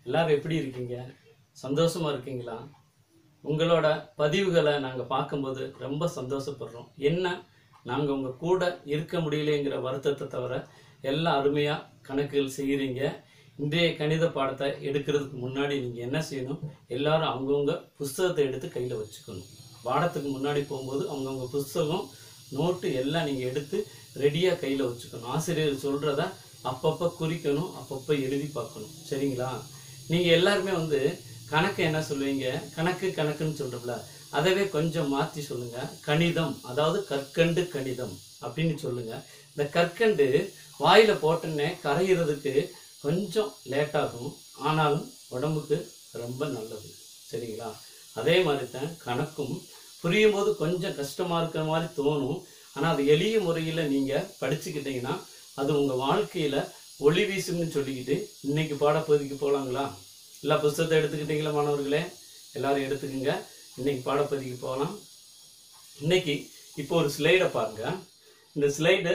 எல்லாரும் எப்படி இருக்கீங்க? சந்தோஷமா இருக்கீங்களா? உங்களோட பதிவுகளை நாங்கள் பார்க்கும்போது ரொம்ப சந்தோஷப்படுறோம். என்ன நாங்கள் உங்கள் கூட இருக்க முடியலைங்கிற வருத்தத்தை தவிர எல்லாம் அருமையாக கணக்குகள் செய்கிறீங்க. இன்றைய கணித பாடத்தை எடுக்கிறதுக்கு முன்னாடி நீங்கள் என்ன செய்யணும்? எல்லாரும் அவங்கவுங்க புஸ்தகத்தை எடுத்து கையில் வச்சுக்கணும். பாடத்துக்கு முன்னாடி போகும்போது அவங்கவுங்க புஸ்தகம் நோட்டு எல்லாம் நீங்கள் எடுத்து ரெடியாக கையில் வச்சுக்கணும். ஆசிரியர் சொல்கிறத அப்பப்போ குறிக்கணும், அப்பப்போ எழுதி பார்க்கணும். சரிங்களா? நீங்கள் எல்லாருமே கணக்கு என்ன சொல்லுவீங்க? கணக்குன்னு சொல்கிறோம்ல, அதவே கொஞ்சம் மாற்றி சொல்லுங்கள். கணிதம், அதாவது கற்கண்டு கணிதம் அப்படின்னு சொல்லுங்கள். இந்த கற்கண்டு வாயில் போட்டோன்னே கரைகிறதுக்கு கொஞ்சம் லேட்டாகும், ஆனாலும் உடம்புக்கு ரொம்ப நல்லது. சரிங்களா? அதே மாதிரி தான் கணக்கும் புரியும் போது கொஞ்சம் கஷ்டமாக இருக்கிற மாதிரி தோணும். ஆனால் அது எளிய முறையில் நீங்கள் படிச்சுக்கிட்டீங்கன்னா அது உங்கள் வாழ்க்கையில் ஒளி வீசும்னு சொல்லிக்கிட்டு இன்னைக்கு பாடப்பகுதிக்கு போகலாங்களா? எல்லா புஸ்தகத்தை எடுத்துக்கிட்டீங்களா மாணவர்களே? எல்லாரும் எடுத்துக்கோங்க. இன்னைக்கு பாடப்பகுதிக்கு போகலாம். இன்னைக்கு இப்போ ஒரு ஸ்லைடை பாருங்க. இந்த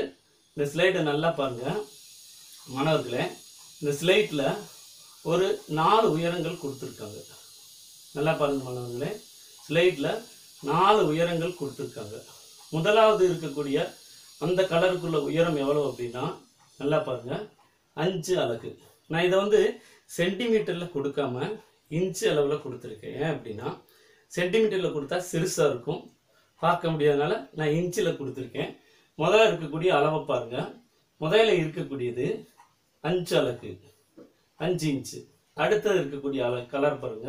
ஸ்லைடை நல்லா பாருங்க மாணவர்களே. இந்த ஸ்லைட்டில் ஒரு 4 உயரங்கள் கொடுத்துருக்காங்க. நல்லா பாருங்க மாணவர்களே. ஸ்லைட்டில் 4 உயரங்கள் கொடுத்துருக்காங்க. முதலாவது இருக்கக்கூடிய அந்த கலருக்குள்ள உயரம் எவ்வளோ அப்படின்னா நல்லா பாருங்க, 5 அலகு. நான் இதை சென்டிமீட்டரில் கொடுக்காம இன்ச்சு அளவில் கொடுத்துருக்கேன். ஏன் அப்படின்னா சென்டிமீட்டரில் கொடுத்தா சிறுசாக இருக்கும், பார்க்க முடியாதனால நான் இன்ச்சில் கொடுத்துருக்கேன். முதல்ல இருக்கக்கூடிய அளவை பாருங்க. முதல்ல இருக்கக்கூடியது 5 அலகு, 5 இன்ச்சு. அடுத்தது இருக்கக்கூடிய கலர் பாருங்க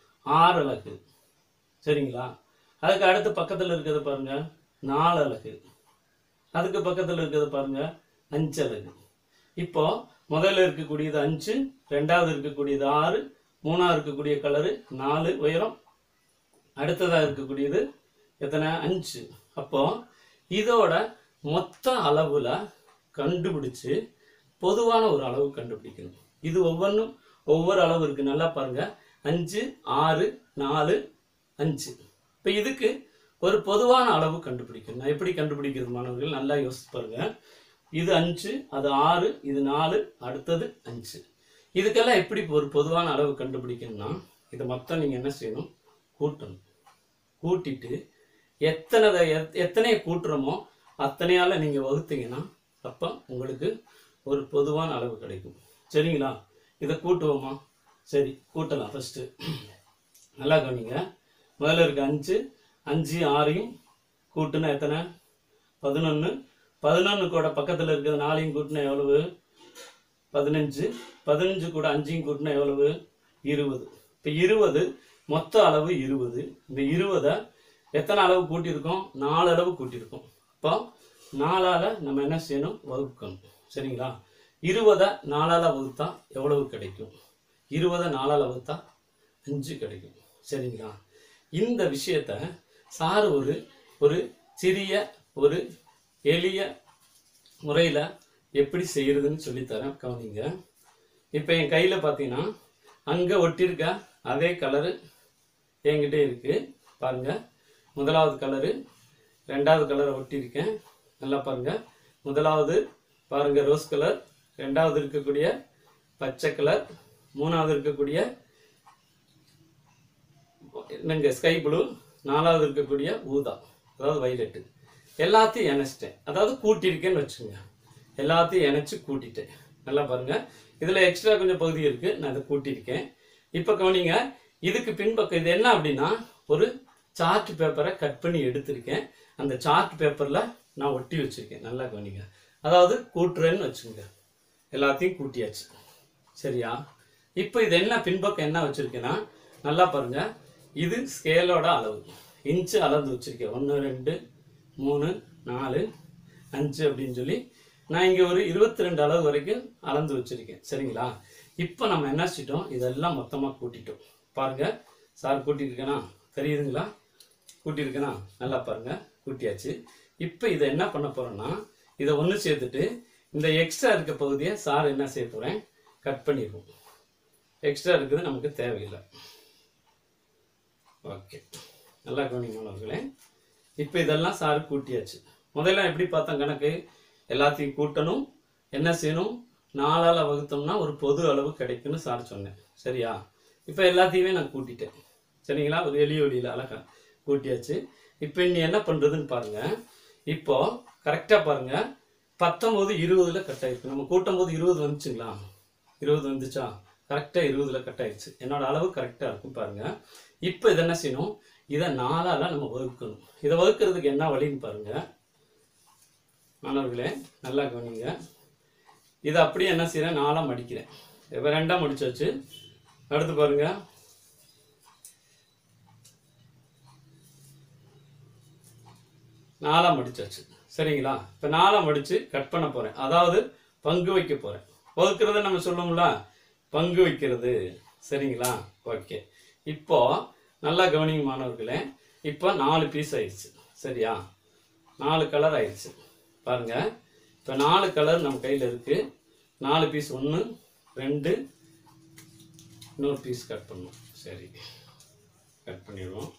6 அலகு. சரிங்களா? அதுக்கு அடுத்து பக்கத்தில் இருக்கிறது பாருங்க 4 அலகு. அதுக்கு பக்கத்தில் இருக்கிறது பாருங்க 5 அலகு. இப்போ முதல்ல இருக்கக்கூடியது 5, ரெண்டாவது இருக்கக்கூடியது 6, மூணாவது இருக்கக்கூடிய கலரு 4 உயரம், அடுத்ததாக இருக்கக்கூடியது எத்தனை? 5. அப்போ இதோட மொத்த அளவுல கண்டுபிடிச்சு பொதுவான ஒரு அளவு கண்டுபிடிக்கணும். இது ஒவ்வொன்றும் ஒவ்வொரு அளவு இருக்கு. நல்லா பாருங்க, 5, 6, 4, 5. இப்போ இதுக்கு ஒரு பொதுவான அளவு கண்டுபிடிக்கணும். நான் எப்படி கண்டுபிடிக்கிறது மாணவர்கள்? நல்லா யோசிச்சு பாருங்க. இது 5, அது 6, இது 4, அடுத்தது 5. இதுக்கெல்லாம் எப்படி ஒரு பொதுவான அளவு கண்டுபிடிக்கணும்னா இதை மொத்தம் நீங்கள் என்ன செய்யணும்? கூட்டணும். கூட்டிட்டு எத்தனையை கூட்டுறோமோ அத்தனையால நீங்கள் வகுத்தீங்கன்னா அப்போ உங்களுக்கு ஒரு பொதுவான அளவு கிடைக்கும். சரிங்களா? இதை கூட்டுவோமா? சரி, கூட்டலாம். ஃபஸ்ட்டு நல்லா கவனிங்க. முதல்ல இருக்க 5, 5, 6 கூட்டுனா எத்தனை? 11. 11 கூட பக்கத்தில் இருக்கிறது 4 கூட்டினா எவ்வளவு? 15. 15 கூட 5 கூட்டினா எவ்வளவு? 20. இப்போ 20 மொத்த அளவு 20. இந்த 20 எத்தனை அளவு கூட்டியிருக்கோம்? 4 அளவு கூட்டியிருக்கோம். இப்போ 4ஆல் நம்ம என்ன செய்யணும்? வகுக்கணும். சரிங்களா? 20 4ஆல் வகுத்தா எவ்வளவு கிடைக்கும்? 20 4ஆல் வகுத்தா 5 கிடைக்கும். சரிங்களா? இந்த விஷயத்த சார் ஒரு சிறிய ஒரு எளிய முறையில் எப்படி செய்யறதுன்னு சொல்லித்தரேன். கவனிங்க. இப்போ என் கையில் பார்த்தீங்கன்னா அங்கே ஒட்டியிருக்க அதே கலரு என்கிட்ட இருக்கு. பாருங்க, முதலாவது கலரு, ரெண்டாவது கலரை ஒட்டியிருக்கேன். நல்லா பாருங்க. முதலாவது பாருங்க ரோஸ் கலர், ரெண்டாவது இருக்கக்கூடிய பச்சை கலர், மூணாவது இருக்கக்கூடிய என்னங்க ஸ்கை ப்ளூ, நாலாவது இருக்கக்கூடிய ஊதா, அதாவது வைலட்டு. எல்லாத்தையும் இணைச்சிட்டேன், அதாவது கூட்டியிருக்கேன்னு வச்சுங்க. எல்லாத்தையும் இணைச்சி கூட்டிட்டேன். நல்லா பாருங்க. இதில் எக்ஸ்ட்ரா கொஞ்சம் பகுதி இருக்கு, நான் இதை கூட்டியிருக்கேன். இப்போ கவனிங்க, இதுக்கு பின்பக்கம் இது என்ன அப்படின்னா ஒரு சார்ட் பேப்பரை கட் பண்ணி எடுத்திருக்கேன். அந்த சார்ட் பேப்பரில் நான் ஒட்டி வச்சிருக்கேன். நல்லா கவனிங்க. அதாவது கூட்டுறேன்னு வச்சுங்க. எல்லாத்தையும் கூட்டியாச்சு. சரியா? இப்போ இது என்ன பின்பக்கம் என்ன வச்சிருக்கேன்னா நல்லா பாருங்க, இது ஸ்கேலோட அளவு. இன்ச்சு அளந்து வச்சிருக்கேன். 1 2 3 4 5 அப்படின்னு சொல்லி நான் இங்கே ஒரு 22 அளவு வரைக்கும் அளந்து வச்சிருக்கேன். சரிங்களா? இப்போ நம்ம என்ன செஞ்சிட்டோம்? இதெல்லாம் மொத்தமாக கூட்டிட்டோம். பாருங்க, சார் கூட்டியிருக்கேனா? தெரியுதுங்களா? கூட்டியிருக்கேனா? நல்லா பாருங்க, கூட்டியாச்சு. இப்போ இதை என்ன பண்ண போறோம்னா இதை ஒன்று சேர்த்துட்டு இந்த எக்ஸ்ட்ரா இருக்க பகுதியை சார் என்ன செய்ய போறேன்? கட் பண்ணிடுவோம். எக்ஸ்ட்ரா இருக்குது நமக்கு தேவையில்லை. ஓகே, நல்லா கவனிங்க மாணவர்களே. இப்போ இதெல்லாம் சார் கூட்டியாச்சு. முதல்ல எப்படி பார்த்தோம்? கணக்கு எல்லாத்தையும் கூட்டணும், என்ன செய்யணும்? 4ஆல் வகுத்தோம்னா ஒரு பொது அளவு கிடைக்கும்னு சார் சொன்னேன். சரியா? இப்போ எல்லாத்தையுமே நான் கூட்டிட்டேன். சரிங்களா? ஒரு எளிய வழியில் அழகா கூட்டியாச்சு. இப்போ நீ என்ன பண்ணுறதுன்னு பாருங்கள். இப்போ கரெக்டாக பாருங்கள், 19 20ல் கட் ஆகிருக்கு. நம்ம கூட்டும் போது 20 வந்துச்சுங்களா? 20 வந்துச்சா? கரெக்டாக 20ல் கட் ஆகிடுச்சு. என்னோட அளவு கரெக்டாக இருக்கும் பாருங்கள். இப்போ இதை என்ன செய்யணும்? இதை 4ஆல் நம்ம வகுக்கணும். இதை வகுக்கிறதுக்கு என்ன வழின்னு பாருங்கள் மாணவர்களே, நல்லா கவனிங்க. இதை அப்படியே என்ன செய்கிறேன்? 4ஆக மடிக்கிறேன். இப்போ 2ஆக மடிச்சாச்சு. அடுத்து பாருங்கள், 4ஆக மடிச்சாச்சு. சரிங்களா? இப்போ 4ஆக மடித்து கட் பண்ண போகிறேன். அதாவது பங்கு வைக்க போகிறேன். வகுக்கிறத நம்ம சொல்லுவோம்ல, பங்கு வைக்கிறது. சரிங்களா? ஓகே. இப்போ நல்லா கவனிங்க மாணவர்களே. இப்போ 4 பீஸ் ஆயிடுச்சு. சரியா? 4 கலர் ஆயிடுச்சு பாருங்க. இப்போ 4 கலர் நம்ம கையில் இருக்கு. 4 பீஸ், 1 2, இன்னொரு பீஸ் கட் பண்ணும். சரி, கட் பண்ணிடுவோம்.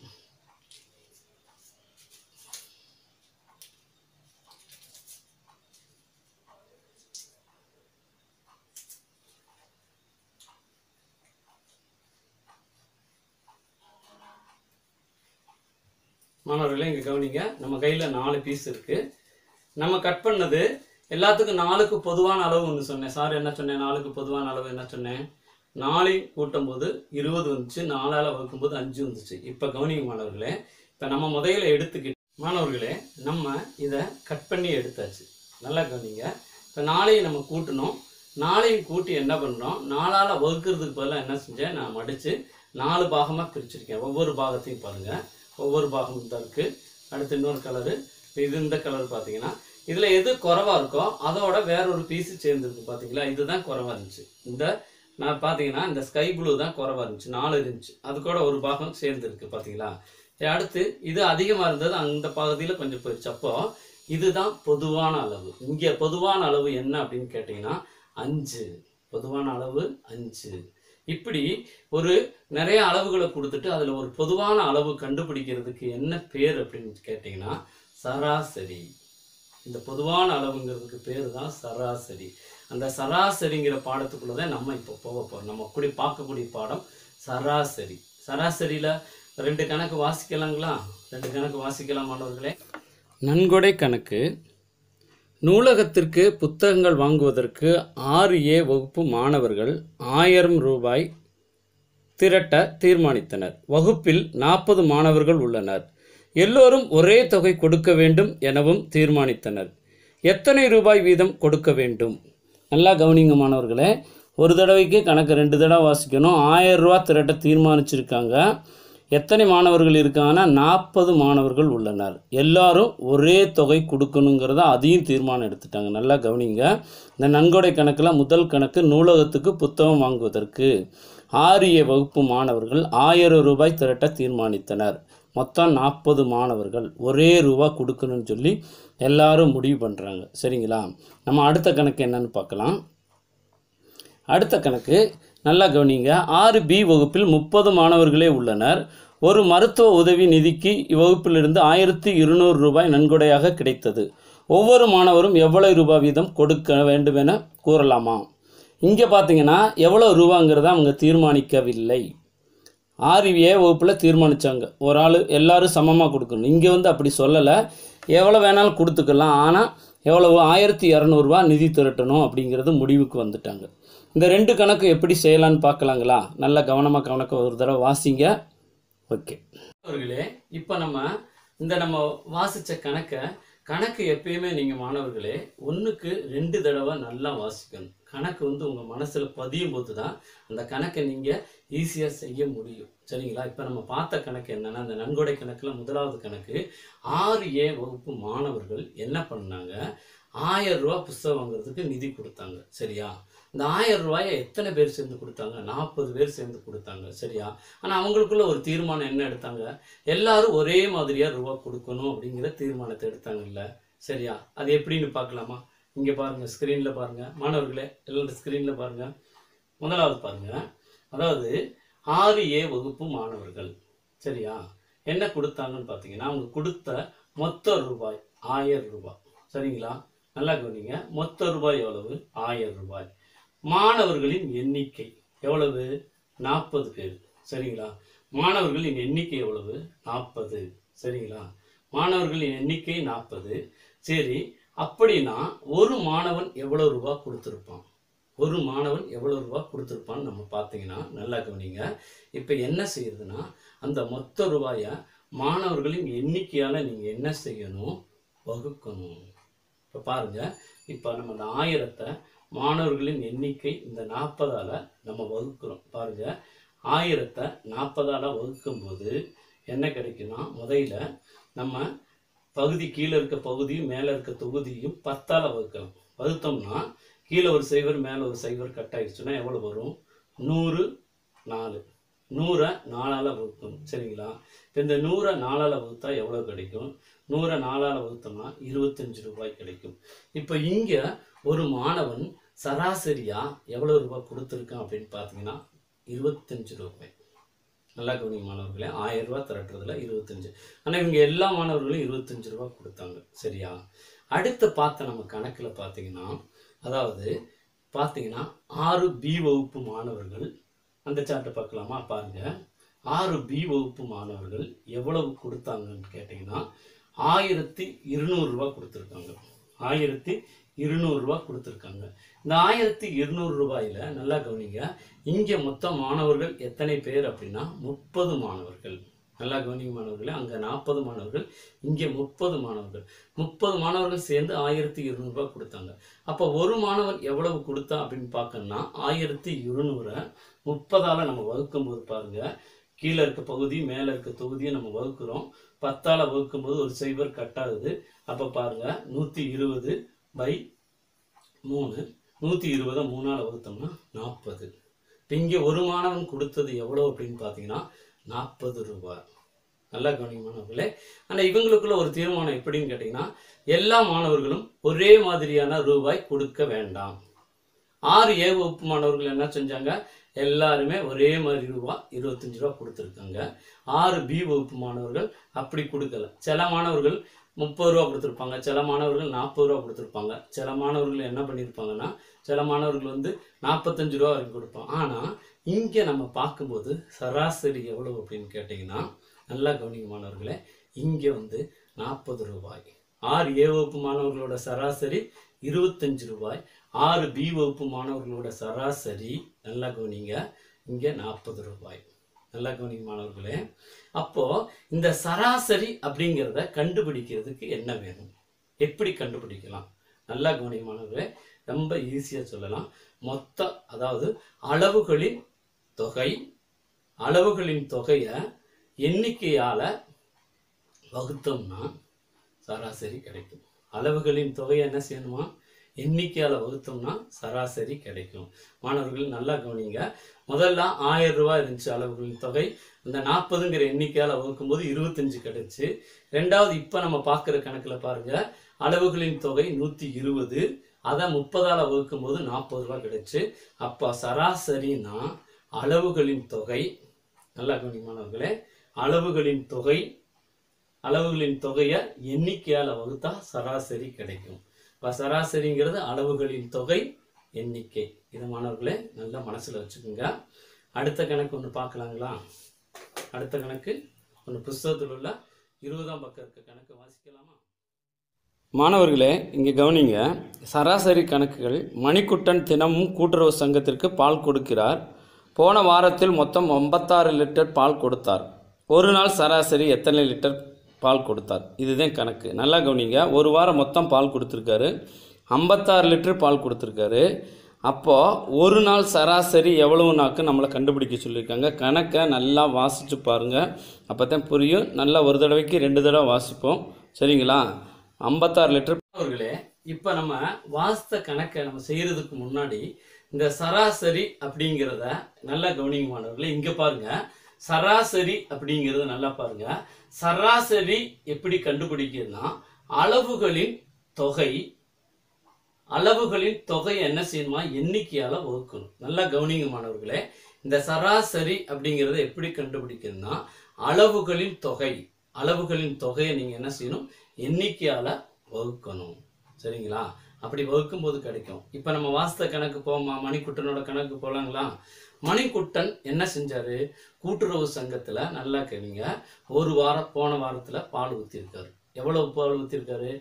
மாணவர்களே இங்கே கவனிங்க, நம்ம கையில் 4 பீஸ் இருக்குது. நம்ம கட் பண்ணது எல்லாத்துக்கும் 4க்கு பொதுவான அளவு ஒன்று சொன்னேன். சார் என்ன சொன்னேன்? 4க்கு பொதுவான அளவு என்ன சொன்னேன்? 4 கூட்டும் போது 20 வந்துச்சு, 4ஆல் வகுக்கும்போது 5 வந்துச்சு. இப்போ கவனிங்க மாணவர்களே, இப்போ நம்ம முதல்ல எடுத்துக்கிட்டு மாணவர்களே நம்ம இதை கட் பண்ணி எடுத்தாச்சு. நல்லா கவனிங்க. இப்போ 4ஐயும் நம்ம கூட்டணும். 4ஐயும் கூட்டி என்ன பண்ணுறோம்? 4ஆல் வகுக்கிறதுக்கு பதிலாக என்ன செஞ்சேன்? நான் மடித்து 4 பாகமாக பிரிச்சிருக்கேன். ஒவ்வொரு பாகத்தையும் பாருங்கள், ஒவ்வொரு பாகம் தான் இருக்குது. அடுத்து இன்னொரு கலரு. இது இந்த கலர் பார்த்தீங்கன்னா இதில் எது குறைவாக இருக்கோ அதோட வேற ஒரு பீஸு சேர்ந்துருக்கு. பார்த்தீங்களா? இதுதான் குறைவாக இருந்துச்சு. இந்த நான் பார்த்தீங்கன்னா இந்த ஸ்கை ப்ளூ தான் குறைவாக இருந்துச்சு, 4 இருந்துச்சு. அது கூட ஒரு பாகம் சேர்ந்துருக்கு. பார்த்தீங்களா? அடுத்து இது அதிகமாக இருந்தது, அந்த பகுதியில் கொஞ்சம் போயிடுச்சு. அப்போ இதுதான் பொதுவான அளவு. இங்கே பொதுவான அளவு என்ன அப்படின்னு கேட்டிங்கன்னா 5. பொதுவான அளவு 5. இப்படி ஒரு நிறைய அளவுகளை கொடுத்துட்டு அதில் ஒரு பொதுவான அளவு கண்டுபிடிக்கிறதுக்கு என்ன பேர் அப்படின்னு கேட்டிங்கன்னா சராசரி. இந்த பொதுவான அளவுங்கிறதுக்கு பேர் தான் சராசரி. அந்த சராசரிங்கிற பாடத்துக்குள்ள தான் நம்ம இப்போ போக போகிறோம். நம்ம கூடி பார்க்கக்கூடிய பாடம் சராசரி. சராசரியில் 2 கணக்கு வாசிக்கலாங்களா? 2 கணக்கு வாசிக்கலாம் மாணவர்களே. நன்கொடை கணக்கு. நூலகத்திற்கு புத்தகங்கள் வாங்குவதற்கு 6A வகுப்பு மாணவர்கள் 1000 ரூபாய் திரட்ட தீர்மானித்தனர். வகுப்பில் 40 மாணவர்கள் உள்ளனர். எல்லோரும் ஒரே தொகை கொடுக்க வேண்டும் எனவும் தீர்மானித்தனர். எத்தனை ரூபாய் வீதம் கொடுக்க வேண்டும்? நல்லா கவனிங்க மாணவர்களே. ஒரு தடவைக்கு கணக்கு 2 தடவை வாசிக்கணும். 1000 ரூபா திரட்ட தீர்மானிச்சிருக்காங்க. எத்தனை மாணவர்கள் இருக்காங்கன்னா 40 மாணவர்கள் உள்ளனர். எல்லாரும் ஒரே தொகை கொடுக்கணுங்கிறத அதையும் தீர்மானம் எடுத்துட்டாங்க. நல்லா கவனிங்க. இந்த நன்கொடை கணக்கில் முதல் கணக்கு நூலகத்துக்கு புத்தகம் வாங்குவதற்கு 6A வகுப்பு மாணவர்கள் 1000 ரூபாய் திரட்ட தீர்மானித்தனர். மொத்தம் 40 மாணவர்கள் ஒரே ரூபா கொடுக்கணும்னு சொல்லி எல்லாரும் முடிவு பண்ணுறாங்க. சரிங்களா? நம்ம அடுத்த கணக்கு என்னன்னு பார்க்கலாம். அடுத்த கணக்கு நல்லா கவனிங்க. 6B வகுப்பில் 30 மாணவர்களே உள்ளனர். ஒரு மருத்துவ உதவி நிதிக்கு இவ்வகுப்பிலிருந்து 1200 ரூபாய் நன்கொடையாக கிடைத்தது. ஒவ்வொரு மாணவரும் எவ்வளவு ரூபாய் வீதம் கொடுக்க வேண்டும் என கூறலாமா? இங்கே பார்த்தீங்கன்னா எவ்வளோ ரூபாங்கிறத அவங்க தீர்மானிக்கவில்லை. 6A வகுப்பில் தீர்மானித்தாங்க ஒரு ஆள் எல்லாரும் சமமாக கொடுக்கணும். இங்கே அப்படி சொல்லலை, எவ்வளோ வேணாலும் கொடுத்துக்கலாம், ஆனால் எவ்வளவு 1200 ரூபா நிதி திரட்டணும் அப்படிங்கிறது முடிவுக்கு வந்துட்டாங்க. இந்த 2 கணக்கு எப்படி செய்யலான்னு பார்க்கலாங்களா? நல்லா கவனமாக கணக்கு ஒரு தடவை வாசிங்க. ஓகே அவர்களே, இப்போ நம்ம வாசித்த கணக்கு எப்பயுமே நீங்கள் மாணவர்களே 1க்கு 2 தடவை நல்லா வாசிக்கணும். கணக்கு உங்கள் மனசில் பதியும் போது தான் அந்த கணக்கை நீங்கள் ஈஸியாக செய்ய முடியும். சரிங்களா? இப்போ நம்ம பார்த்த கணக்கு என்னென்னா, அந்த நன்கொடை கணக்கில் முதலாவது கணக்கு 6A வகுப்பு மாணவர்கள் என்ன பண்ணாங்க? 1000 ரூபா புத்தகம் வாங்குறதுக்கு நிதி கொடுத்தாங்க. சரியா? இந்த 1000 ரூபாயை எத்தனை பேர் சேர்ந்து கொடுத்தாங்க? 40 பேர் சேர்ந்து கொடுத்தாங்க. சரியா? ஆனால் அவங்களுக்குள்ள ஒரு தீர்மானம் என்ன எடுத்தாங்க? எல்லாரும் ஒரே மாதிரியாக ரூபா கொடுக்கணும் அப்படிங்கிற தீர்மானத்தை எடுத்தாங்கல்ல. சரியா? அது எப்படின்னு பார்க்கலாமா? இங்கே பாருங்கள், ஸ்க்ரீனில் பாருங்கள் மாணவர்களே, எல்லாரும் ஸ்க்ரீனில் பாருங்கள். முதலாவது பாருங்கள், அதாவது 6A வகுப்பு மாணவர்கள் சரியா என்ன கொடுத்தாங்கன்னு பார்த்தீங்கன்னா, அவங்க கொடுத்த மொத்த ரூபாய் 1000 ரூபாய். சரிங்களா? நல்லா கவனிங்க. மொத்த ரூபாய் எவ்வளவு? 1000 ரூபாய். மாணவர்களின் எண்ணிக்கை எவ்வளவு? 40 பேர். சரிங்களா? மாணவர்களின் எண்ணிக்கை எவ்வளவு? 40. சரிங்களா? மாணவர்களின் எண்ணிக்கை 40. சரி, அப்படின்னா ஒரு மாணவன் எவ்வளவு ரூபாய் கொடுத்துருப்பான்? ஒரு மாணவன் எவ்வளவு ரூபாய் கொடுத்துருப்பான்னு நம்ம பார்த்தீங்கன்னா நல்லா கவனிங்க. இப்போ என்ன செய்யுதுன்னா, அந்த மொத்த ரூபாயை மாணவர்களின் எண்ணிக்கையால் நீங்கள் என்ன செய்யணும்? வகுக்கணும். இப்போ பாருங்க, இப்போ நம்ம இந்த 1000த்தை மாணவர்களின் எண்ணிக்கை இந்த 40ஆல் நம்ம வகுக்கிறோம். பாருங்க, 1000த்தை 40ஆல் வகுக்கும்போது என்ன கிடைக்குன்னா, முதல்ல நம்ம பகுதி கீழே இருக்க பகுதியும் மேலே இருக்க தொகுதியும் 10ஆல் வகுக்கலாம். வகுத்தோம்னா கீழே ஒரு சைவர் மேலே ஒரு சைவர் கட் ஆயிடுச்சுன்னா எவ்வளோ வரும்? 100 4. 100 4ஆல் வகுக்கணும். சரிங்களா? இப்போ இந்த 100 4ஆல் வகுத்தா எவ்வளோ கிடைக்கும்? 100 4ஆல் வகுத்தோம்னா 25 ரூபாய் கிடைக்கும். இப்போ இங்கே ஒரு மாணவன் சராசரியா எவ்வளோ ரூபாய் கொடுத்துருக்கான் அப்படின்னு பார்த்தீங்கன்னா 25 ரூபாய். நல்லா கவனிங்க மாணவர்களே, 1000 ரூபாய் திரட்டுறதுல 25. ஆனால் இவங்க எல்லா மாணவர்களும் 25 ரூபாய் கொடுத்தாங்க. சரியா? அடுத்து பார்த்த நம்ம கணக்கில் பார்த்தீங்கன்னா, அதாவது பார்த்தீங்கன்னா 6B வகுப்பு மாணவர்கள், அந்த சார்ட்டை பார்க்கலாமா? பாருங்க, 6B வகுப்பு மாணவர்கள் எவ்வளவு கொடுத்தாங்கன்னு கேட்டிங்கன்னா 1200 ரூபாய் கொடுத்துருக்காங்க. 1200 ரூபாய் கொடுத்துருக்காங்க. இந்த 1200 ரூபாயில் நல்லா கவனிங்க, இங்கே மொத்த மாணவர்கள் எத்தனை பேர் அப்படின்னா 30 மாணவர்கள். நல்லா கவனிங்க மாணவர்களே, அங்கே 40 மாணவர்கள், இங்கே 30 மாணவர்கள். 30 மாணவர்கள் சேர்ந்து 1200 ரூபாய் கொடுத்தாங்க. அப்போ ஒரு மாணவன் எவ்வளவு கொடுத்தா அப்படின்னு பார்க்கணும்னா 1200 30ஆல் நம்ம வகுக்கும்போது பாருங்க, கீழே இருக்க பகுதி மேலே இருக்க தொகுதியை நம்ம வகுக்கிறோம். 10ஆல் வகுக்கும்போது ஒரு சைவர் கட் ஆகுது. அப்போ பாருங்க, 120/3. 120 3ஆல் வகுத்தோம்னா 40. இப்போ இங்கே ஒரு மாணவன் கொடுத்தது எவ்வளோ அப்படின்னு பார்த்தீங்கன்னா 40 ரூபாய். நல்லா கவனிங்க மாணவர்களே. ஆனால் இவங்களுக்குள்ள ஒரு தீர்மானம் எப்படின்னு கேட்டிங்கன்னா, எல்லா மாணவர்களும் ஒரே மாதிரியான ரூபாய் கொடுக்க வேண்டாம். 6A வகுப்பு மாணவர்கள் என்ன செஞ்சாங்க? எல்லாருமே ஒரே மாதிரி ரூபாய் 25 ரூபா கொடுத்துருக்காங்க. 6B வகுப்பு மாணவர்கள் அப்படி கொடுக்கல. சில மாணவர்கள் 30 ரூபா கொடுத்துருப்பாங்க, சில மாணவர்கள் 40 ரூபா கொடுத்துருப்பாங்க, சில மாணவர்கள் என்ன பண்ணியிருப்பாங்கன்னா, சில மாணவர்கள் 45 ரூபா வரைக்கும் கொடுப்பாங்க. ஆனால் இங்கே நம்ம பார்க்கும்போது சராசரி எவ்வளவு அப்படின்னு கேட்டிங்கன்னா, நல்லா கவனிங்க மாணவர்களே, இங்கே 40 ரூபாய். 6A வகுப்பு மாணவர்களோட சராசரி 25 ரூபாய். 6B வகுப்பு மாணவர்களோட சராசரி நல்லா கவனிங்க, இங்கே 40 ரூபாய். நல்லா கவனிங்க மாணவர்களே. அப்போ இந்த சராசரி அப்படிங்கிறத கண்டுபிடிக்கிறதுக்கு என்ன வேணும்? எப்படி கண்டுபிடிக்கலாம்? நல்லா கவனிங்க மாணவர்களே, ரொம்ப ஈஸியாக சொல்லலாம். மொத்த, அதாவது அளவுகளின் தொகையை எண்ணிக்கையால் வகுத்தோம்னா சராசரி கிடைக்கும். அளவுகளின் தொகையை என்ன செய்யணுமா? எண்ணிக்கையால் வகுத்தோம்னா சராசரி கிடைக்கும். மாணவர்கள் நல்லா கவனிங்க. முதல்ல 1000 ரூபாய் இருந்துச்சு அளவுகளின் தொகை. அந்த 40ங்கிற எண்ணிக்கையால் வகுக்கும்போது 25 கிடைச்சு. ரெண்டாவது இப்போ நம்ம பார்க்குற கணக்கில் பாருங்க, அளவுகளின் தொகை 120, அதை 30ஆல் வகுக்கும்போது 40 ரூபாய் கிடைச்சு. அப்போ சராசரினா அளவுகளின் தொகை, நல்லா கவனிங்க மாணவர்களே, அளவுகளின் தொகையை எண்ணிக்கையால் வகுத்தா சராசரி கிடைக்கும். இப்போ சராசரிங்கிறது அளவுகளின் தொகை எண்ணிக்கை. இது மாணவர்களே நல்லா மனசில் வச்சுக்கோங்க. அடுத்த கணக்கு ஒன்று பார்க்கலாங்களா? அடுத்த கணக்கு ஒன்று புஸ்தகத்தில் உள்ள 20ஆம் பக்கம் இருக்க கணக்கு வாசிக்கலாமா? மாணவர்களே இங்கே கவனிங்க, சராசரி கணக்குகள். மணிக்குட்டன் தினமும் கூட்டுறவு சங்கத்திற்கு பால் கொடுக்கிறார். போன வாரத்தில் மொத்தம் 56 லிட்டர் பால் கொடுத்தார். ஒரு நாள் சராசரி எத்தனை லிட்டர் பால் கொடுத்தார்? இதுதான் கணக்கு. நல்லா கவனிங்க, ஒரு வாரம் மொத்தம் பால் கொடுத்துருக்காரு, 56 லிட்டர் பால் கொடுத்துருக்காரு. அப்போது ஒரு நாள் சராசரி எவ்வளவுனாக்கு நம்மளை கண்டுபிடிக்க சொல்லியிருக்காங்க. கணக்கை நல்லா வாசித்து பாருங்கள், அப்போ தான் புரியும். நல்லா ஒரு தடவைக்கு 2 தடவை வாசிப்போம். சரிங்களா? 56 லிட்டர். அவர்களே, இப்போ நம்ம வாசித்த கணக்கை நம்ம செய்கிறதுக்கு முன்னாடி இந்த சராசரி அப்படிங்கிறத நல்லா கவனிங்க மாணவர்களே. இங்கே பாருங்கள், சராசரி அப்படிங்கிறத நல்லா பாருங்க. சராசரி எப்படி கண்டுபிடிக்கிறதுனா, அளவுகளின் தொகை என்ன செய்யணுமா? எண்ணிக்கையால வகுக்கணும். நல்லா கவனிங்க மாணவர்களே. இந்த சராசரி அப்படிங்கிறத எப்படி கண்டுபிடிக்கிறதுனா, அளவுகளின் தொகையை நீங்க என்ன செய்யணும்? எண்ணிக்கையால வகுக்கணும். சரிங்களா? அப்படி வகுக்கும் போது கிடைக்கும். இப்ப நம்ம வாஸ்த கணக்கு போமா, மணிக்குட்டனோட கணக்கு போலாங்களா? மணிக்குட்டன் என்ன செஞ்சாரு? கூட்டுறவு சங்கத்துல நல்லா கேளுங்க, ஒரு வாரம் போன வாரத்துல பால் ஊத்திருக்காரு. எவ்வளவு பால் ஊத்திருக்காரு?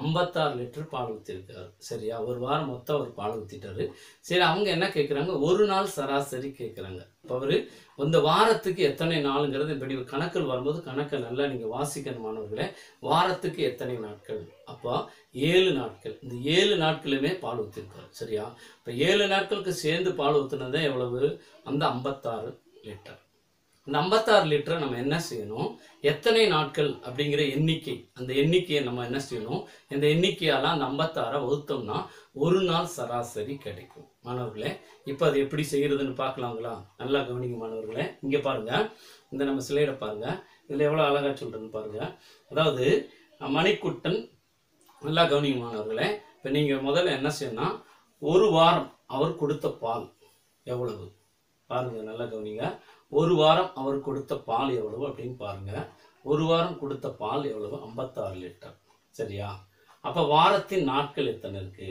56 லிட்டர் பால் ஊத்திருக்காரு. சரியா? ஒரு வாரம் மொத்தம் அவர் பால் ஊத்திட்டாரு. சரி, அவங்க என்ன கேட்குறாங்க? ஒரு நாள் சராசரி கேட்குறாங்க. இப்போ அவரு இந்த வாரத்துக்கு எத்தனை நாளுங்கிறது இப்படி கணக்கில் வரும்போது கணக்கை நல்லா நீங்க வாசிக்கணும் மாணவர்களே. வாரத்துக்கு எத்தனை நாட்கள்? அப்போ 7 நாட்கள். இந்த 7 நாட்களுமே பால் ஊத்திருக்காரு. சரியா? இப்போ 7 நாட்களுக்கு சேர்ந்து பால் ஊத்துனது எவ்வளவு? அந்த 56 லிட்டர். இந்த 56 லிட்டரை நம்ம என்ன செய்யணும்? எத்தனை நாட்கள் அப்படிங்கிற எண்ணிக்கை, அந்த எண்ணிக்கையை நம்ம என்ன செய்யணும்? இந்த எண்ணிக்கையால அந்த 56 வகுத்தோம்னா ஒரு நாள் சராசரி கிடைக்கும் மாணவர்களே. இப்போ அது எப்படி செய்யறதுன்னு பார்க்கலாங்களா? நல்லா கவனிங்க மாணவர்களே. இங்க பாருங்க, இந்த நம்ம ஸ்லைடை பாருங்க. இதுல எவ்வளவு அழகா சொல்றேன்னு பாருங்க. அதாவது மணிக்குட்டன், நல்லா கவனிங்க மாணவர்களே. இப்போ நீங்க முதல்ல என்ன செய்யணும்னா, ஒரு வாரம் அவர் கொடுத்த பால் எவ்வளவு பாருங்க, நல்லா கவனிங்க. ஒரு வாரம் அவர் கொடுத்த பால் எவ்வளவு அப்படின்னு பாருங்க. ஒரு வாரம் கொடுத்த பால் எவ்வளவு? 56 லிட்டர். சரியா? அப்ப வாரத்தின் நாட்கள் எத்தனை இருக்கு?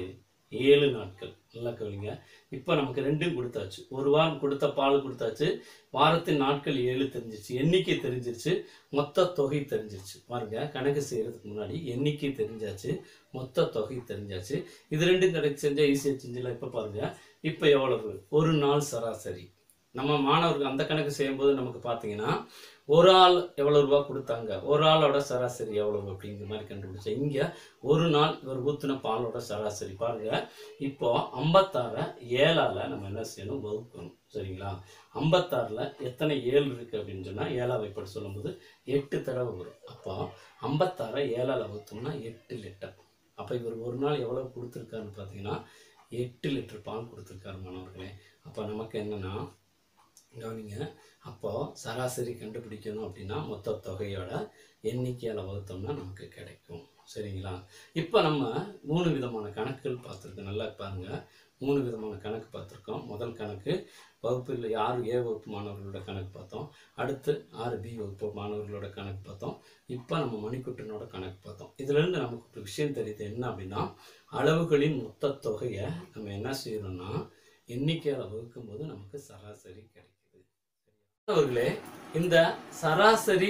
7 நாட்கள். நல்லா கவனிங்க. இப்ப நமக்கு ரெண்டும் கொடுத்தாச்சு. ஒரு வாரம் கொடுத்த பால் கொடுத்தாச்சு, வாரத்தின் நாட்கள் 7 தெரிஞ்சிருச்சு, எண்ணிக்கை தெரிஞ்சிருச்சு, மொத்த தொகை தெரிஞ்சிருச்சு. பாருங்க, கணக்கு செய்யறதுக்கு முன்னாடி எண்ணிக்கை தெரிஞ்சாச்சு, மொத்த தொகை தெரிஞ்சாச்சு. இது ரெண்டும் கணக்கு செஞ்சா ஈஸியா செஞ்சல. இப்ப பாருங்க, இப்ப எவ்வளவு? ஒரு நாள் சராசரி. நம்ம மாணவர்கள் அந்த கணக்கு செய்யும்போது நமக்கு பார்த்தீங்கன்னா, ஒரு ஆள் எவ்வளவு ரூபா கொடுத்தாங்க, ஒரு ஆளோட சராசரி எவ்வளவு அப்படிங்கிற மாதிரி கண்டுபிடிச்சேன். இங்க ஒரு நாள் இவர் ஊத்துன பாலோட சராசரி பாருங்க. இப்போ 56 7ஆல நம்ம என்ன செய்யணும்? வகுக்கணும். சரிங்களா? 56ல எத்தனை 7 இருக்கு அப்படின்னு சொன்னா 7ஆவை படி சொல்லும்போது 8 தடவை வரும். அப்போ 56 7ஆல வகுத்தோம்னா 8 லிட்டர். அப்போ இவர் ஒரு நாள் எவ்வளவு கொடுத்துருக்காருன்னு பார்த்தீங்கன்னா 8 லிட்டர் பால் கொடுத்துருக்காரு மாணவர்களே. அப்போ நமக்கு என்னன்னா, கவனிங்க, அப்போ சராசரி கண்டுபிடிக்கணும் அப்படின்னா மொத்த தொகையோட எண்ணிக்கையால் வகுத்தோம்னா நமக்கு கிடைக்கும். சரிங்களா? இப்போ நம்ம 3 விதமான கணக்குகள் பார்த்துருக்கோம். நல்லா பாருங்க, 3 விதமான கணக்கு பார்த்துருக்கோம். முதல் கணக்கு வகுப்பில் 6 A வகுப்பு மாணவர்களோட கணக்கு பார்த்தோம். அடுத்து 6 B வகுப்பு மாணவர்களோட கணக்கு பார்த்தோம். இப்போ நம்ம மணிக்குட்டனோட கணக்கு பார்த்தோம். இதுலேருந்து நமக்கு ஒரு விஷயம் தெரியுது. என்ன அப்படின்னா, அளவுகளின் மொத்த தொகையை நம்ம என்ன செய்யணும்னா எண்ணிக்கையால் வகுக்கும் போது நமக்கு சராசரி கிடைக்கும். அவர்களே, இந்த சராசரி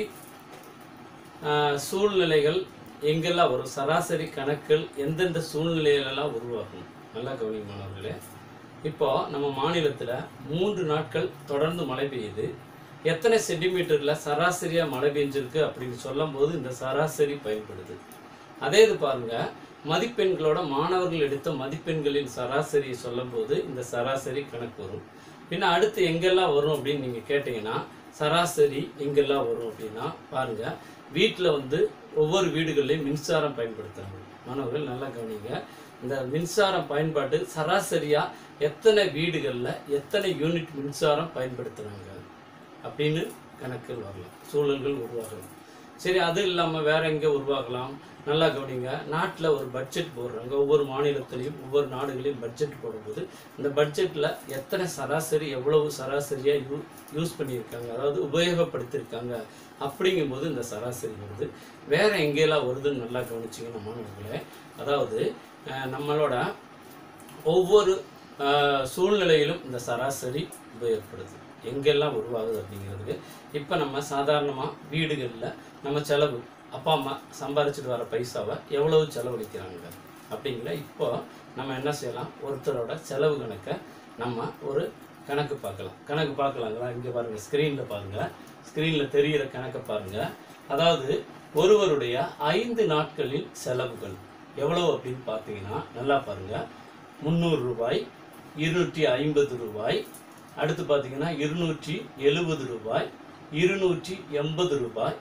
சூழ்நிலைகள் எங்கெல்லாம் வரும்? சராசரி கணக்குகள் எந்தெந்த சூழ்நிலையிலெல்லாம் உருவாகும்? நல்லா கவனிங்க மாணவர்களே. இப்போ நம்ம மாநிலத்தில் 3 நாட்கள் தொடர்ந்து மழை பெய்யுது. எத்தனை சென்டிமீட்டர்ல சராசரியா மழை பெஞ்சிருக்கு அப்படின்னு சொல்லும் போது இந்த சராசரி பயன்படுது. அதே இது பாருங்க, மதிப்பெண்களோட மாணவர்கள் எடுத்த மதிப்பெண்களின் சராசரியை சொல்லும் போது இந்த சராசரி கணக்கு வரும். பின்ன அடுத்து எங்கெல்லாம் வரும் அப்படின்னு நீங்க கேட்டீங்கன்னா, சராசரி எங்கெல்லாம் வரும் அப்படின்னா பாருங்க, வீட்டில் ஒவ்வொரு வீடுகள்லையும் மின்சாரம் பயன்படுத்துறாங்க. மாணவர்கள் நல்லா கவனிங்க. இந்த மின்சாரம் பயன்பாடு சராசரியா எத்தனை வீடுகள்ல எத்தனை யூனிட் மின்சாரம் பயன்படுத்துறாங்க அப்படின்னு கணக்கில் வரலாம், சூழல்கள் உருவாகலாம். சரி, அது இல்லாமல் வேற எங்கே உருவாகலாம்? நல்லா கவனிங்க. நாட்டில் ஒரு பட்ஜெட் போடுறாங்க. ஒவ்வொரு மாநிலத்திலையும் ஒவ்வொரு நாடுகளையும் பட்ஜெட் போடும்போது இந்த பட்ஜெட்டில் எத்தனை சராசரி எவ்வளவு சராசரியாக யூஸ் பண்ணியிருக்காங்க, அதாவது உபயோகப்படுத்தியிருக்காங்க அப்படிங்கும்போது இந்த சராசரி வருது. வேற எங்கெல்லாம் வருதுன்னு நல்லா கவனிச்சிங்கன்னா மாணவர்களே, அதாவது நம்மளோட ஒவ்வொரு சூழ்நிலையிலும் இந்த சராசரி உபயோகப்படுது. எங்கெல்லாம் உருவாகுது அப்படிங்கிறதுக்கு இப்போ நம்ம சாதாரணமாக வீடுகளில் நம்ம செலவு, அப்பா அம்மா சம்பாரிச்சிட்டு வர பைசாவை எவ்வளவு செலவழிக்கிறாங்க அப்படிங்கிற இப்போ நம்ம என்ன செய்யலாம்? ஒருத்தரோட செலவு கணக்கை நம்ம ஒரு கணக்கு பார்க்கலாங்களா? இங்கே பாருங்கள், ஸ்க்ரீனில் பாருங்கள், ஸ்க்ரீனில் தெரிகிற கணக்கை பாருங்கள். அதாவது ஒருவருடைய 5 நாட்களில் செலவுகள் எவ்வளவு அப்படின்னு பார்த்தீங்கன்னா நல்லா பாருங்கள். 300 ரூபாய், 250 ரூபாய், அடுத்து பார்த்தீங்கன்னா 270 ரூபாய், 280 ரூபாய்,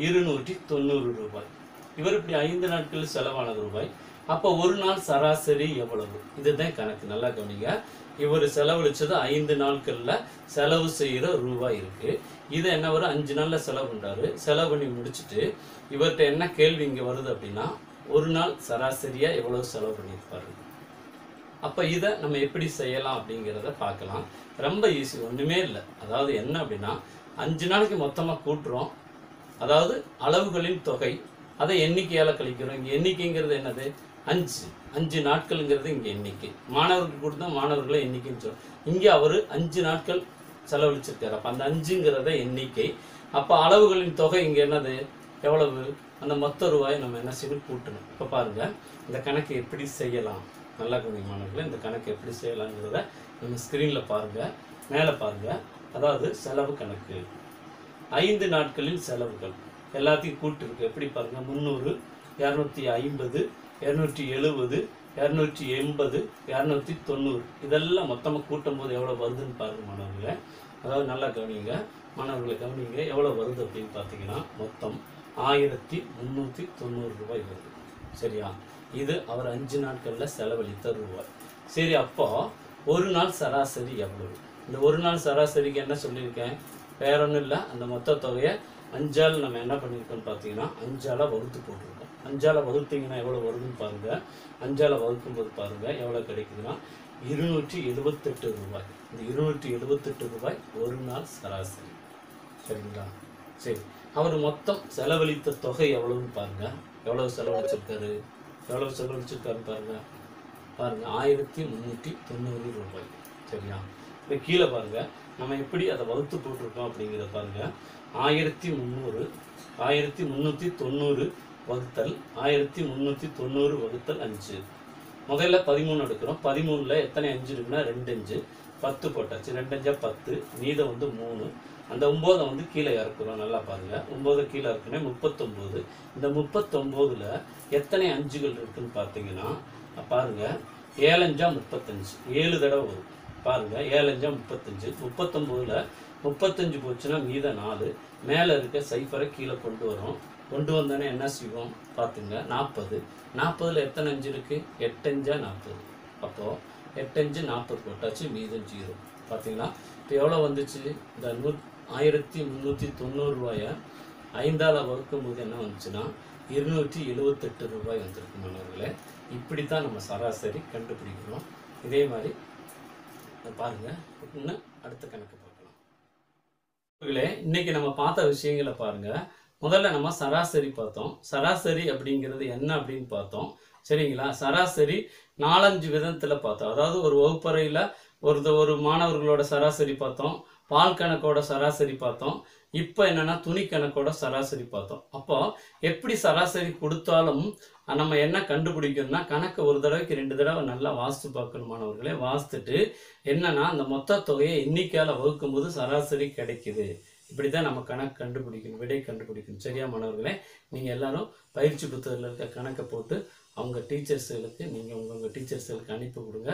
290 ரூபாய். இவர் இப்படி 5 நாட்கள் செலவானது ரூபாய். அப்போ ஒரு நாள் சராசரி எவ்வளவு? இதுதான் கணக்கு. நல்லா கவனிங்க. இவர் செலவழிச்சது 5 நாட்கள்ல செலவு செய்கிற ரூபாய் இருக்கு. இது என்ன வரும்? 5 நாள்ல செலவு பண்றாரு. செலவு பண்ணி முடிச்சுட்டு இவர்கிட்ட என்ன கேள்வி இங்க வருது அப்படின்னா, ஒரு நாள் சராசரியா எவ்வளவு செலவு பண்ணியிருப்பாரு. அப்ப இதை நம்ம எப்படி செய்யலாம் அப்படிங்கிறத பார்க்கலாம். ரொம்ப ஈஸி, ஒண்ணுமே இல்லை. அதாவது என்ன அப்படின்னா, 5 நாளைக்கு மொத்தமா கூட்டுறோம், அதாவது அளவுகளின் தொகை, அதை எண்ணிக்கையால கழிக்கிறோம். இங்க எண்ணிக்கைங்கிறது என்னது? 5 நாட்கள்ங்கிறது இங்க எண்ணிக்கை. மாணவர்களுக்கு கொடுத்தா மாணவர்களை எண்ணிக்கைன்னு சொல்றோம். இங்க அவரு 5 நாட்கள் செலவழிச்சிருக்காரு. அப்போ அந்த 5ங்கிறத எண்ணிக்கை. அப்போ அளவுகளின் தொகை இங்கே என்னது எவ்வளவு? அந்த மொத்த ரூபாயை நம்ம என்ன செய்யணும்? கூட்டணும். இப்போ பாருங்க இந்த கணக்கு எப்படி செய்யலாம். நல்லா கவனிமானவர்களே, இந்த கணக்கு எப்படி செய்யலாங்கிறத நம்ம ஸ்க்ரீனில் பாருங்க, மேலே பாருங்க. அதாவது செலவு கணக்கு 5 நாட்களின் செலவுகள் எல்லாத்தையும் கூட்டு இருக்கு. எப்படி பாருங்க 300, 250, 270, 280, 290 இதெல்லாம் மொத்தமாக கூட்டும் போது எவ்வளோ வருதுன்னு பாருங்க மாணவர்களே. அதாவது நல்லா கவனிங்க மாணவர்களை, கவனிங்க எவ்வளோ வருது அப்படின்னு பார்த்தீங்கன்னா மொத்தம் 1390 ரூபாய் வருது. சரியா? இது அவர் 5 நாட்களில் செலவழித்த ரூபாய். சரி, அப்போ ஒரு நாள் சராசரி எவ்வளவு? இந்த ஒரு நாள் சராசரிக்கு என்ன சொல்லியிருக்கேன்? வேற ஒன்றும் இல்லை, அந்த மொத்த தொகையை 5ஆல் நம்ம என்ன பண்ணியிருக்கோம்னு பார்த்தீங்கன்னா 5ஆல் வகுத்து போட்டிருக்கோம். 5ஆல் வகுத்தீங்கன்னா எவ்வளோ வருதுன்னு பாருங்கள். 5ஆல் வகுக்கும் போது பாருங்கள் எவ்வளோ கிடைக்குதுன்னா 278 ரூபாய். இந்த 278 ரூபாய் ஒரு நாள் சராசரி. சரிங்களா? சரி, அவர் மொத்தம் செலவழித்த தொகை எவ்வளவுன்னு பாருங்க. எவ்வளவு செலவழிச்சிருக்காரு? எவ்வளவு செலவழிச்சிருக்காருன்னு பாருங்க. பாருங்க 1390 ரூபாய். சரியா? இப்போ கீழே பாருங்க நம்ம எப்படி அதை வகுத்து போட்டிருக்கோம் அப்படிங்கிறத பாருங்க. 1390 வகுத்தல் 1390 வகுத்தல் 5. முதல்ல 13 எடுக்கிறோம். 13ல் எத்தனை 5 இருக்குன்னா 2 5, 10 போட்டாச்சு. 2 5 10, மீதம் 3. அந்த 9 கீழே இறக்குறோம். நல்லா பாருங்க, 9 கீழே இறக்குனே 39. இந்த 39ல் எத்தனை 5கள் இருக்குன்னு பார்த்தீங்கன்னா பாருங்க 7 5 35, 7 தடவை வரும். பாருங்க 7 5 35, 39ல் 35 போச்சுன்னா மீதம் 4. மேலே இருக்க சைஃபரை கீழே கொண்டு வரோம். கொண்டு வந்தோன்னே என்ன செய்வோம் பார்த்துங்க 40. 40ல் எத்தனை 5 இருக்கு? 8 5 40. அப்போது 8 5 40 போட்டாச்சு, மீதம் 0. பார்த்தீங்களா? இப்போ எவ்வளோ வந்துச்சு? இந்த 1390 ரூபாயை 5ஆல் வகுக்கும் போது என்ன வந்துச்சுன்னா 278 ரூபாய் வந்திருக்கு மாணவர்களே. இப்படி தான் நம்ம சராசரி கண்டுபிடிக்கிறோம். இதே மாதிரி பாருங்க, இன்னும் அடுத்த கணக்கு பார்க்கலாம். இன்னைக்கு நம்ம பார்த்த விஷயங்களை பாருங்க. முதல்ல நம்ம சராசரி பார்த்தோம். சராசரி அப்படிங்கிறது என்ன அப்படின்னு பார்த்தோம். சரிங்களா? சராசரி 4-5 விதத்தில் பார்த்தோம். அதாவது ஒரு வகுப்பறையில் ஒரு மாணவர்களோட சராசரி பார்த்தோம், பால் கணக்கோட சராசரி பார்த்தோம், இப்போ என்னன்னா துணி கணக்கோட சராசரி பார்த்தோம். அப்போ எப்படி சராசரி கொடுத்தாலும் நம்ம என்ன கண்டுபிடிக்கணும்னா கணக்கு ஒரு தடவைக்கு 2 தடவை நல்லா வாசித்து பார்க்கணும் மாணவர்களே. வாசித்துட்டு என்னன்னா அந்த மொத்த தொகையை எண்ணிக்கையால் வகுக்கும் போது சராசரி கிடைக்குது. இப்படிதான் நம்ம கணக்கு கண்டுபிடிக்கணும், விடை கண்டுபிடிக்கணும். சரியா மாணவர்களே? நீங்கள் எல்லாரும் பயிற்சி புத்தகத்தில் இருக்க கணக்கை போட்டு அவங்க டீச்சர்ஸுகளுக்கு நீங்கள் உங்கள் டீச்சர்ஸுகளுக்கு அனுப்பி கொடுங்க.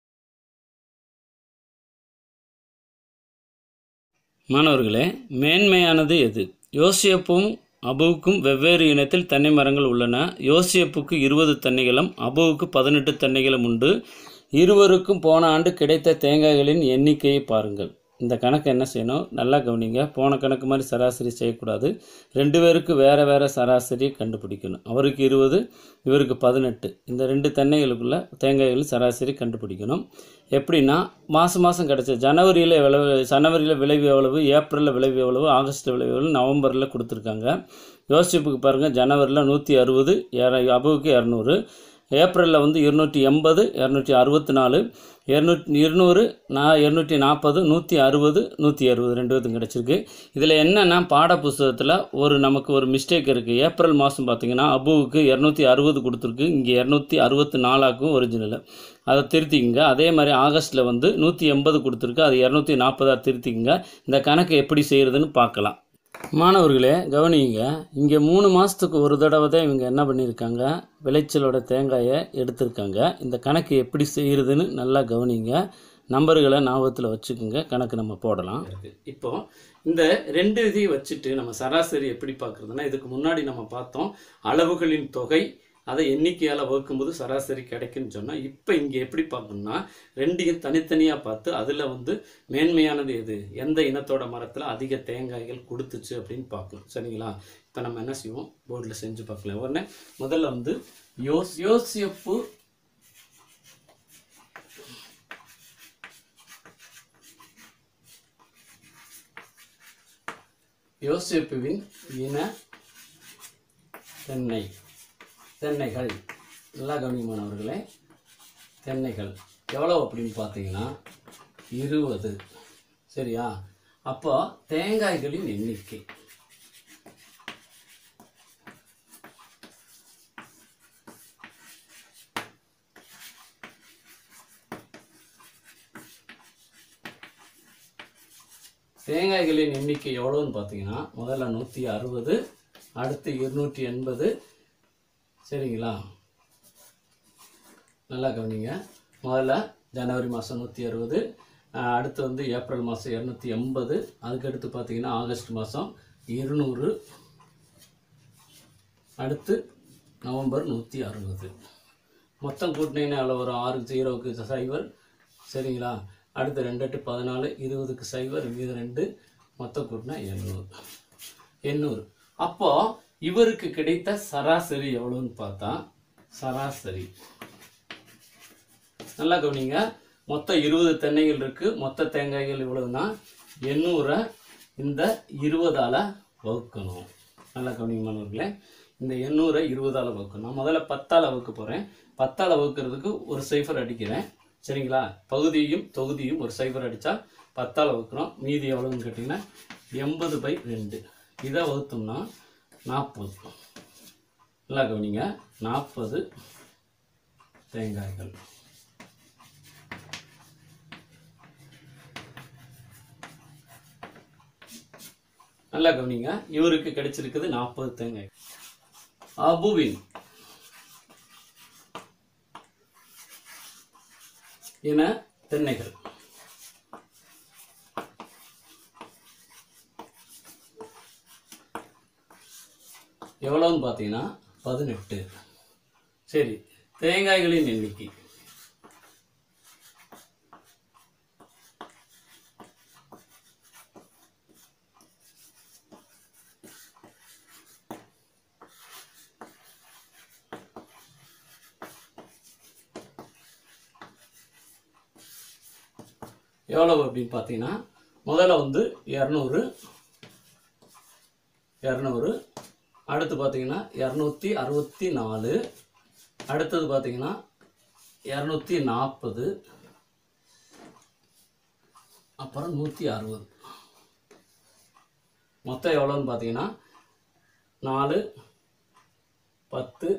மாணவர்களே, மேன்மையானது எது? யோசியப்பும் அபுவுக்கும் வெவ்வேறு இனத்தில் தென்னை மரங்கள் உள்ளன. யோசியப்புக்கு 20 தென்னைகளும் அபுவுக்கு 18 தென்னைகளும் உண்டு. இருவருக்கும் போன ஆண்டு கிடைத்த தேங்காய்களின் எண்ணிக்கையை பாருங்கள். இந்த கணக்கு என்ன செய்யணும்? நல்லா கவனிங்க. போன கணக்கு மாதிரி சராசரி செய்யக்கூடாது. 2 பேருக்கு வேறு வேறு சராசரி கண்டுபிடிக்கணும். அவருக்கு 20, இவருக்கு 18. இந்த 2 தென்னைகளுக்குள்ள தேங்காய்கள் சராசரி கண்டுபிடிக்கணும். எப்படின்னா மாதம் கிடச்ச ஜனவரியில் விளைவு எவ்வளவு, ஏப்ரலில் விளைவு எவ்வளவு, ஆகஸ்ட்டில் விளைவு எவ்வளவு, நவம்பரில் கொடுத்துருக்காங்க. யோசிப்புக்கு பாருங்கள், ஜனவரியில் 160, அபுவுக்கு 200, ஏப்ரலில் 280, 264, 200, 240, 160, 160 2 பேத்துக்கும் கிடச்சிருக்கு. இதில் என்னென்னா பாட புத்தகத்தில் நமக்கு ஒரு மிஸ்டேக் இருக்குது. ஏப்ரல் மாதம் பார்த்திங்கன்னா அபுவுக்கு 260 கொடுத்துருக்கு, இங்கே 264 ஒரிஜினல், அதை திருத்திக்குங்க. அதே மாதிரி ஆகஸ்ட்டில் 180 கொடுத்துருக்கு, அது 240 திருத்திக்குங்க. இந்த கணக்கு எப்படி செய்கிறதுன்னு பார்க்கலாம். மாணவர்களே கவனிங்க, இங்கே 3 மாதத்துக்கு ஒரு தடவை தான் இவங்க என்ன பண்ணியிருக்காங்க, விளைச்சலோட தேங்காயை எடுத்திருக்காங்க. இந்த கணக்கு எப்படி செய்கிறதுன்னு நல்லா கவனிங்க. நம்பர்களை ஞாபகத்தில் வச்சுக்கோங்க, கணக்கு நம்ம போடலாம். இப்போ இந்த 2 இதையும் வச்சுட்டு நம்ம சராசரி எப்படி பார்க்குறதுன்னா, இதுக்கு முன்னாடி நம்ம பார்த்தோம் அளவுகளின் தொகை, அதை எண்ணிக்கையால் வகுக்கும்போது சராசரி கிடைக்குன்னு சொன்னால், இப்போ இங்கே எப்படி பார்க்கணும்னா 2ஐயும் தனித்தனியாக பார்த்து அதில் மேன்மையானது எது, எந்த இனத்தோட மரத்தில் அதிக தேங்காய்கள் கொடுத்துச்சு அப்படின்னு பார்க்கணும். சரிங்களா? இப்போ நம்ம என்ன செய்வோம், போர்டில் செஞ்சு பார்க்கலாம். உடனே முதல்ல யோசிப்புவின் இன தென்னைகள் நல்லா கவனிமானவர்களே. தென்னைகள் எவ்வளோ அப்படின்னு பார்த்தீங்கன்னா 20. சரியா? அப்போ தேங்காய்களின் எண்ணிக்கை தேங்காய்களின் எண்ணிக்கை எவ்வளோன்னு பார்த்தீங்கன்னா, முதல்ல 160, அடுத்து 280. சரிங்களா? நல்லா கவனிங்க. முதல்ல ஜனவரி மாதம் 160, அடுத்து வந்து ஏப்ரல் மாதம் 280, அதுக்கடுத்து பார்த்தீங்கன்னா ஆகஸ்ட் மாதம் 200, அடுத்து நவம்பர் 160. மொத்தம் கூட்டினீங்கன்னா எவ்வளோ வரும்? 6 0க்கு 0. சரிங்களா? அடுத்து 2 8 14, 20க்கு 0, மீது 2, மொத்தம் கூட்டினா 800. அப்போ இவருக்கு கிடைத்த சராசரி எவ்வளோன்னு பார்த்தா, சராசரி நல்லா கவனிங்க. மொத்தம் 20 தென்னைகள் இருக்கு. மொத்த தேங்காய்கள் இவ்வளவுனா 800 இந்த 20ஆல வகுக்கணும். நல்லா கவனிங்க மாணவர்களே. இந்த 800 20ஆல வகுக்கணும். நான் முதல்ல 10ஆல வகுக்க போறேன். 10ஆல வகுக்கிறதுக்கு ஒரு 0 அடிக்கிறேன். சரிங்களா? பகுதியும் தொகுதியும் ஒரு 0 அடிச்சா 10ஆல வகுக்கிறோம். மீதி எவ்வளவுன்னு கேட்டீங்கன்னா 80/2. இதை வகுத்தோம்னா 40. நல்லா கவனிங்க. 40 தேங்காய்கள். நல்லா கவனிங்க. இவருக்கு கிடைச்சிருக்குது 40 தேங்காய். அபுவின் என தென்னைகள் எவ்வளவுன்னு பார்த்தீங்கன்னா 18. சரி, தேங்காய்களின் எண்ணிக்கை எவ்வளவு அப்படின்னு பார்த்தீங்கன்னா, முதல்ல வந்து 200, அடுத்து பார்த்தீங்கன்னா 264, அடுத்தது பார்த்தீங்கன்னா 240, அப்புறம் 160. மொத்தம் எவ்வளோன்னு பார்த்தீங்கன்னா 4 10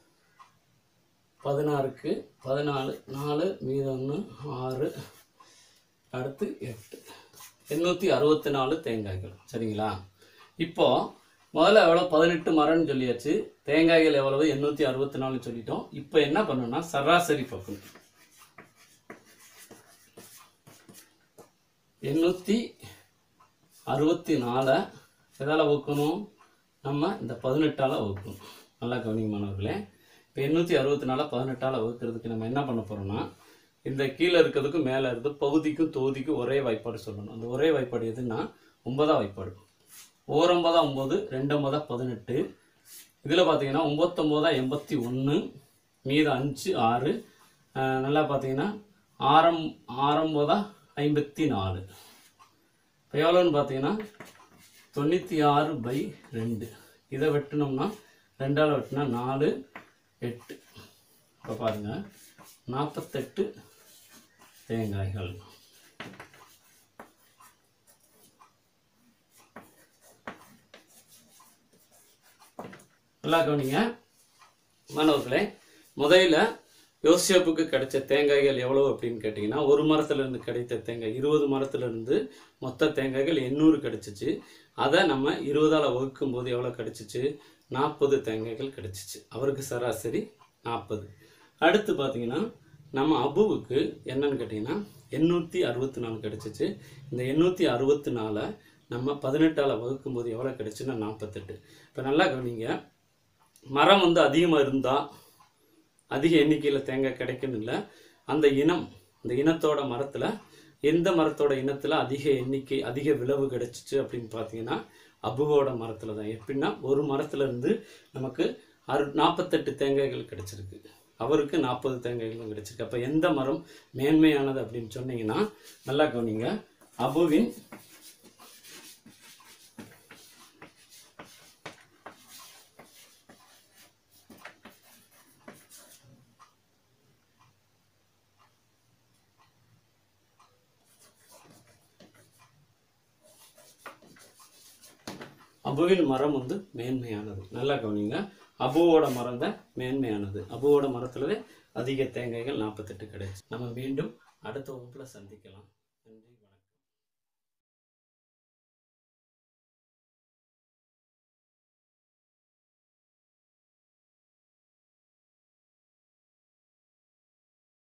16க்கு 14, 4 மீது 1 6, அடுத்து 8, 864 தேங்காய்கள். சரிங்களா? இப்போ முதல்ல எவ்வளோ 18 மரம்னு சொல்லியாச்சு. தேங்காய்கள் எவ்வளவு 864 சொல்லிட்டோம். இப்போ என்ன பண்ணணும்னா சராசரி பார்க்கணும். 864 எதால வகுக்கணும்? நம்ம இந்த 18ஆல வகுக்கணும். நல்லா கவனிங்க மாணவர்களே. இப்போ 864 18ஆல வகுக்கிறதுக்கு நம்ம என்ன பண்ண போறோம்னா, இந்த கீழே இருக்கிறதுக்கு மேலே இருந்து பகுதிக்கும் தொகுதிக்கும் ஒரே வாய்ப்பாடு சொல்லணும். அந்த ஒரே வாய்ப்பாடு எதுன்னா 9ஆம் வாய்ப்பாடு. 1 9 9, 2 9 18. இதில் பார்த்தீங்கன்னா 9 9 81, மீது 5 6. நல்லா பார்த்தீங்கன்னா 6 9 54. இப்போ எவ்வளோன்னு பார்த்தீங்கன்னா 96/2. இதை வெட்டினோம்னா 2ஆல் வெட்டினா 4 8. இப்போ பாருங்க 48 தேங்காய்கள். நல்லா கவனிங்க மாணவர்களே. முதல்ல யோசேப்புக்கு கிடைச்ச தேங்காய்கள் எவ்வளவு அப்படின்னு கேட்டிங்கன்னா, ஒரு மரத்துல இருந்து கிடைத்த தேங்காய் 20 மரத்துல இருந்து மொத்த தேங்காய்கள் 800 கிடைச்சிச்சு. அதை நம்ம 20ஆல வகுக்கும் போது எவ்வளோ கிடைச்சிச்சு? 40 தேங்காய்கள் கிடைச்சிச்சு. அவருக்கு சராசரி 40. அடுத்து பார்த்தீங்கன்னா நம்ம அபுவுக்கு என்னன்னு கேட்டிங்கன்னா 864 கிடைச்சிச்சு. இந்த 864 நம்ம 18ஆல வகுக்கும் போது எவ்வளோ கிடைச்சுன்னா 48. இப்போ நல்லா கவனிங்க. மரம் வந்து அதிகமாக இருந்தால் அதிக எண்ணிக்கையில் தேங்காய் கிடைக்குன்னு இல்லை. அந்த இனத்தோட மரத்தில் எந்த மரத்தோட இனத்தில் அதிக எண்ணிக்கை அதிக விளைவு கிடைச்சிச்சு அப்படின்னு பார்த்தீங்கன்னா அபுவோட மரத்தில் தான். எப்படின்னா ஒரு மரத்துல இருந்து நமக்கு 48 தேங்காய்கள் கிடைச்சிருக்கு. அவருக்கு 40 தேங்காய்களும் கிடைச்சிருக்கு. அப்போ எந்த மரம் மேன்மையானது அப்படின்னு சொன்னீங்கன்னா நல்லா கவனிங்க. அபுவின் அபுவின் மரம் வந்து மேன்மையானது. நல்லா கவனிங்க, அபுவோட மரம் தான் மேன்மையானது. அபுவோட மரத்துலவே அதிக தேங்காய்கள் 48 கிடைச்சு. நம்ம மீண்டும் அடுத்த வகுப்புல சந்திக்கலாம். நன்றி, வணக்கம்.